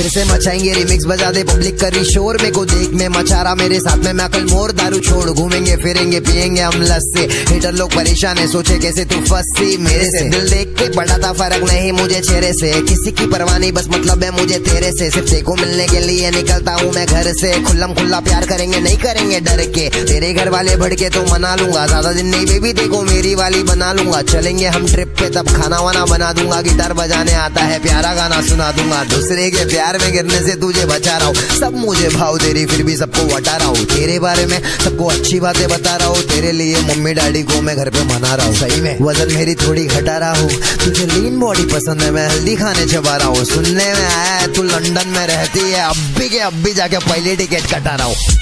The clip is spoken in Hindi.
फिर से मचाएंगे रिमिक्स, बजा दे पब्लिक करी शोर, मेरे को देख में मचा रहा मेरे साथ में मैं कल मोर, दारू छोड़ घूमेंगे फिरेंगे पियेंगे हम लस्सी। हिटर लोग परेशान है सोचे कैसे तू फंसी मेरे से, दिल देख के बड़ा था फर्क नहीं मुझे चेहरे से, किसी की परवाह नहीं बस मतलब है मुझे तेरे से, सिर्फ देखो मिलने के लिए निकलता हूँ मैं घर से, खुल्लम खुल्ला प्यार करेंगे नहीं करेंगे डर के, तेरे घर वाले भड़के तो मना लूंगा, ज्यादा दिन नहीं बेबी देखो मेरी वाली बना लूंगा, चलेंगे हम ट्रिप पे तब खाना वाना बना दूंगा, गिटार बजाने आता है प्यारा गाना सुना दूंगा, दूसरे के प्यार में गिरने से तुझे बचा रहा हूँ, सब मुझे भाव दे रही फिर भी सबको बता रहा हूँ, तेरे बारे में सबको अच्छी बातें बता रहा हूँ, तेरे लिए मम्मी डैडी को मैं घर पे मना रहा हूँ, सही में वजन मेरी थोड़ी घटा रहा हूँ, तुझे लीन बॉडी पसंद है मैं हेल्दी खाने चबा रहा हूँ, सुनने में आया है तू लंदन में रहती है, अब भी के अब भी जाके पहली टिकट कटा रहा हूँ।